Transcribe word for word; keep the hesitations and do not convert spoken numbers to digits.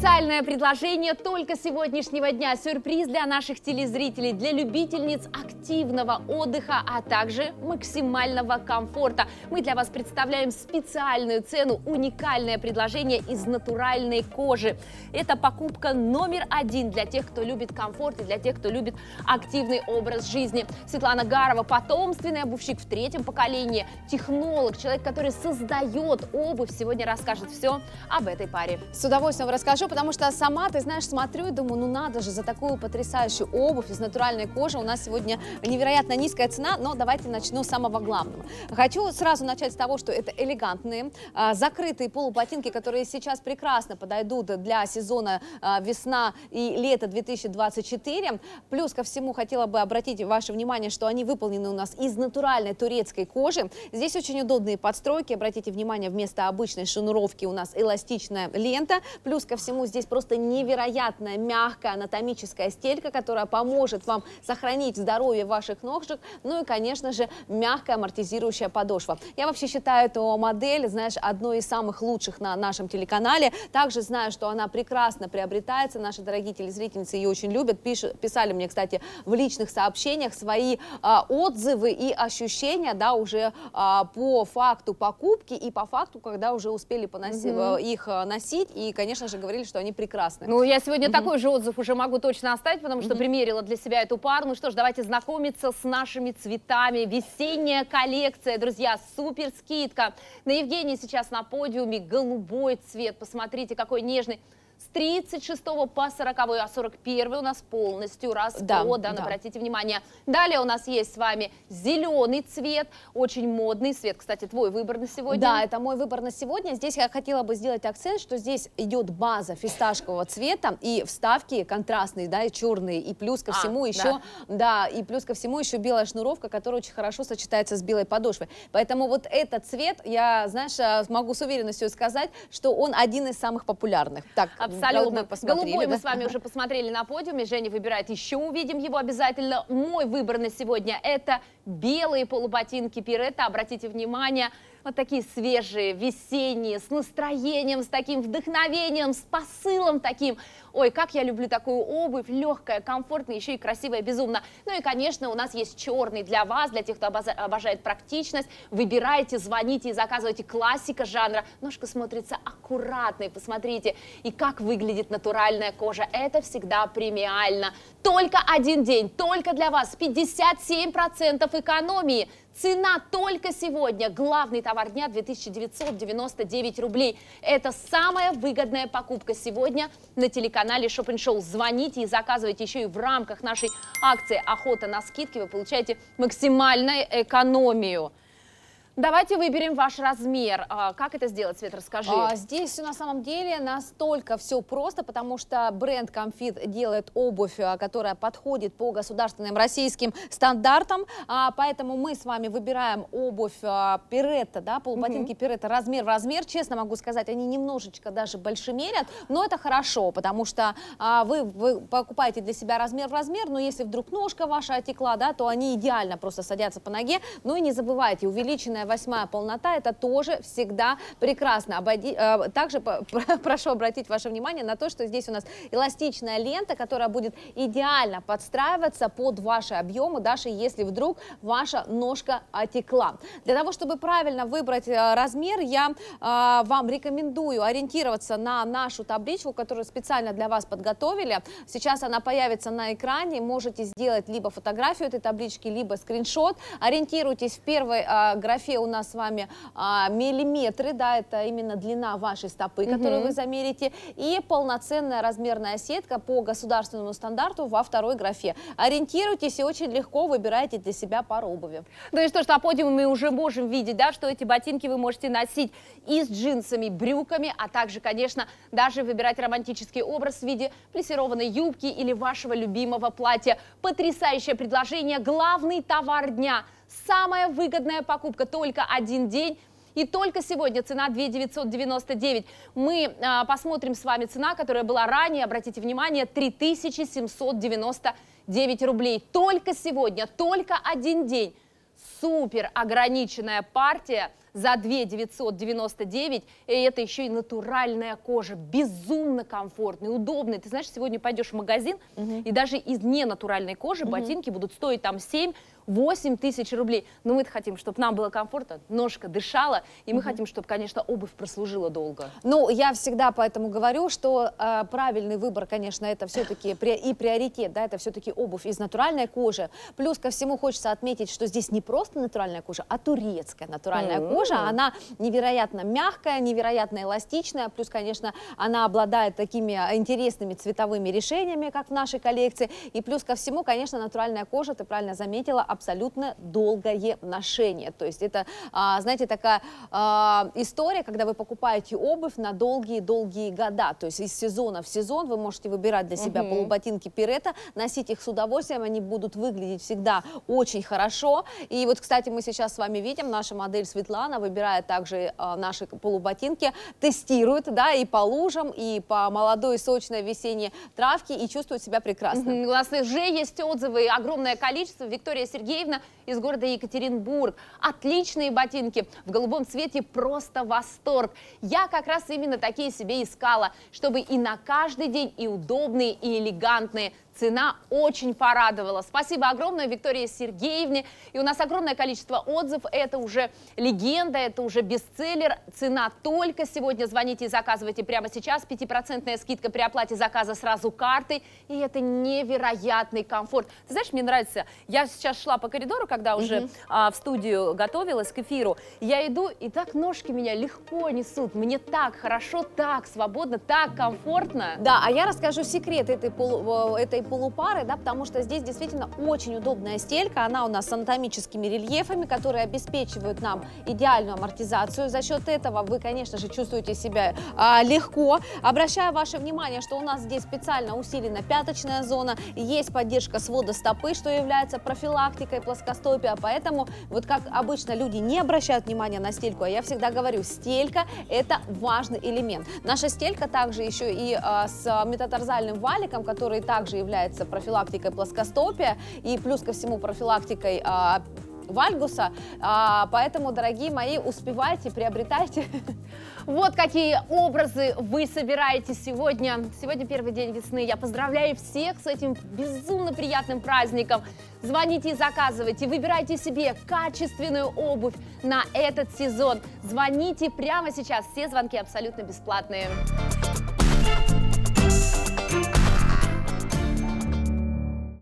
Специальное предложение только сегодняшнего дня. Сюрприз для наших телезрителей, для любительниц активного отдыха, а также максимального комфорта. Мы для вас представляем специальную цену, уникальное предложение из натуральной кожи. Это покупка номер один для тех, кто любит комфорт и для тех, кто любит активный образ жизни. Светлана Гарова, потомственный обувщик в третьем поколении, технолог, человек, который создает обувь, сегодня расскажет все об этой паре. С удовольствием расскажу, потому что сама, ты знаешь, смотрю и думаю, ну надо же, за такую потрясающую обувь из натуральной кожи. У нас сегодня невероятно низкая цена, но давайте начну с самого главного. Хочу сразу начать с того, что это элегантные, а, закрытые полуботинки, которые сейчас прекрасно подойдут для сезона а, весна и лето две тысячи двадцать четыре. Плюс ко всему хотела бы обратить ваше внимание, что они выполнены у нас из натуральной турецкой кожи. Здесь очень удобные подстройки. Обратите внимание, вместо обычной шнуровки у нас эластичная лента. Плюс ко всему здесь просто невероятная мягкая анатомическая стелька, которая поможет вам сохранить здоровье ваших ножек. Ну и, конечно же, мягкая амортизирующая подошва. Я вообще считаю эту модель, знаешь, одной из самых лучших на нашем телеканале. Также знаю, что она прекрасно приобретается. Наши дорогие телезрительницы ее очень любят. Пишут, писали мне, кстати, в личных сообщениях свои а, отзывы и ощущения, да, уже а, по факту покупки и по факту, когда уже успели поносить, mm-hmm. их носить. И, конечно же, говорили, что они прекрасны. Ну, я сегодня mm-hmm. такой же отзыв уже могу точно оставить, потому что mm-hmm. примерила для себя эту пару. Ну что ж, давайте знакомиться с нашими цветами. Весенняя коллекция, друзья, супер скидка. На Евгении сейчас на подиуме голубой цвет. Посмотрите, какой нежный. С тридцать шестого по сороковой, а сорок первый у нас полностью распродан, да, да. Обратите внимание. Далее у нас есть с вами зеленый цвет, очень модный цвет. Кстати, твой выбор на сегодня. Да, это мой выбор на сегодня. Здесь я хотела бы сделать акцент, что здесь идет база фисташкового цвета и вставки контрастные, да, и черные, и плюс ко всему а, еще, да. да, и плюс ко всему еще белая шнуровка, которая очень хорошо сочетается с белой подошвой. Поэтому вот этот цвет, я, знаешь, могу с уверенностью сказать, что он один из самых популярных. Так, абсолютно. Голубой мы с вами уже посмотрели на подиуме. Женя выбирает, еще увидим его обязательно. Мой выбор на сегодня — это белые полуботинки Пиретта. Обратите внимание, вот такие свежие, весенние, с настроением, с таким вдохновением, с посылом таким. Ой, как я люблю такую обувь, легкая, комфортная, еще и красивая, безумно. Ну и, конечно, у нас есть черный для вас, для тех, кто обожает практичность. Выбирайте, звоните и заказывайте. Классика жанра. Ножка смотрится аккуратной, посмотрите. И как выглядит натуральная кожа. Это всегда премиально. Только один день, только для вас пятьдесят семь процентов экономии. Цена только сегодня. Главный товар дня — две тысячи девятьсот девяносто девять рублей. Это самая выгодная покупка сегодня на телеканале Shop and Show. Звоните и заказывайте. Еще и в рамках нашей акции «Охота на скидки» вы получаете максимальную экономию. Давайте выберем ваш размер. Как это сделать, Свет, расскажи. А, здесь на самом деле настолько все просто, потому что бренд Comfit делает обувь, которая подходит по государственным российским стандартам. А, поэтому мы с вами выбираем обувь Пиретта, да, полуботинки угу. Пиретта размер в размер. Честно могу сказать, они немножечко даже большемерят, но это хорошо, потому что а, вы, вы покупаете для себя размер в размер, но если вдруг ножка ваша отекла, да, то они идеально просто садятся по ноге. Ну и не забывайте, увеличенная восьмая полнота — это тоже всегда прекрасно. Обойди, э, также по, про, прошу обратить ваше внимание на то, что здесь у нас эластичная лента, которая будет идеально подстраиваться под ваши объемы, даже если вдруг ваша ножка отекла. Для того, чтобы правильно выбрать э, размер, я э, вам рекомендую ориентироваться на нашу табличку, которую специально для вас подготовили. Сейчас она появится на экране. Можете сделать либо фотографию этой таблички, либо скриншот. Ориентируйтесь в первой э, графе у нас с вами а, миллиметры, да, это именно длина вашей стопы, которую угу. вы замерите, и полноценная размерная сетка по государственному стандарту во второй графе. Ориентируйтесь и очень легко выбирайте для себя пару обуви. Ну и что ж, на подиуме мы уже можем видеть, да, что эти ботинки вы можете носить и с джинсами, брюками, а также, конечно, даже выбирать романтический образ в виде плессированной юбки или вашего любимого платья. Потрясающее предложение, главный товар дня. Самая выгодная покупка, только один день. И только сегодня цена две тысячи девятьсот девяносто девять. Мы а, посмотрим с вами цена, которая была ранее, обратите внимание, три тысячи семьсот девяносто девять рублей. Только сегодня, только один день. Супер ограниченная партия за две тысячи девятьсот девяносто девять. И это еще и натуральная кожа, безумно комфортный, удобный. Ты знаешь, сегодня пойдешь в магазин, угу. и даже из ненатуральной кожи угу. ботинки будут стоить там семь-восемь тысяч рублей. Но мы-то хотим, чтобы нам было комфортно, ножка дышала, и мы угу. хотим, чтобы, конечно, обувь прослужила долго. Ну, я всегда поэтому говорю, что э, правильный выбор, конечно, это все-таки и приоритет, да, это все-таки обувь из натуральной кожи. Плюс ко всему хочется отметить, что здесь не просто натуральная кожа, а турецкая натуральная mm-hmm. кожа. Она невероятно мягкая, невероятно эластичная. Плюс, конечно, она обладает такими интересными цветовыми решениями, как в нашей коллекции. И плюс ко всему, конечно, натуральная кожа, ты правильно заметила, абсолютно долгое ношение. То есть это, а, знаете, такая а, история, когда вы покупаете обувь на долгие-долгие года. То есть из сезона в сезон вы можете выбирать для себя mm-hmm. полуботинки Пиретта, носить их с удовольствием, они будут выглядеть всегда очень хорошо. И вот, кстати, мы сейчас с вами видим, наша модель Светлана выбирает также э, наши полуботинки, тестирует, да, и по лужам, и по молодой сочной весенней травке, и чувствует себя прекрасно. Mm-hmm. Классно. Уже есть отзывы, огромное количество. Виктория Сергеевна из города Екатеринбург. Отличные ботинки в голубом цвете, просто восторг. Я как раз именно такие себе искала, чтобы и на каждый день, и удобные, и элегантные. Цена очень порадовала. Спасибо огромное Виктории Сергеевне. И у нас огромное количество отзывов. Это уже легенда, это уже бестселлер. Цена только сегодня. Звоните и заказывайте прямо сейчас. пятипроцентная скидка при оплате заказа сразу картой. И это невероятный комфорт. Ты знаешь, мне нравится. Я сейчас шла по коридору, когда уже mm-hmm. а, в студию готовилась к эфиру. Я иду, и так ножки меня легко несут. Мне так хорошо, так свободно, так комфортно. Да, а я расскажу секрет этой, полу, этой полупары, да, потому что здесь действительно очень удобная стелька, она у нас с анатомическими рельефами, которые обеспечивают нам идеальную амортизацию. За счет этого вы, конечно же, чувствуете себя а, легко. Обращаю ваше внимание, что у нас здесь специально усилена пяточная зона, есть поддержка свода стопы, что является профилактикой плоскостопия, поэтому вот как обычно люди не обращают внимания на стельку, а я всегда говорю, стелька – это важный элемент. Наша стелька также еще и а, с метатарзальным валиком, который также является является профилактикой плоскостопия и плюс ко всему профилактикой а, вальгуса, а, поэтому, дорогие мои, успевайте, приобретайте. Вот какие образы вы собираете сегодня. Сегодня первый день весны. Я поздравляю всех с этим безумно приятным праздником. Звоните и заказывайте, выбирайте себе качественную обувь на этот сезон. Звоните прямо сейчас, все звонки абсолютно бесплатные.